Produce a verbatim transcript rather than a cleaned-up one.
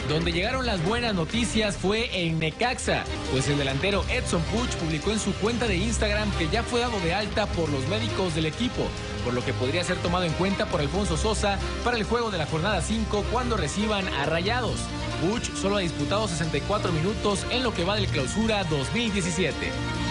Donde llegaron las buenas noticias fue en Necaxa, pues el delantero Edson Puch publicó en su cuenta de Instagram que ya fue dado de alta por los médicos del equipo, por lo que podría ser tomado en cuenta por Alfonso Sosa para el juego de la jornada cinco cuando reciban a Rayados. Puch solo ha disputado sesenta y cuatro minutos en lo que va del Clausura dos mil diecisiete.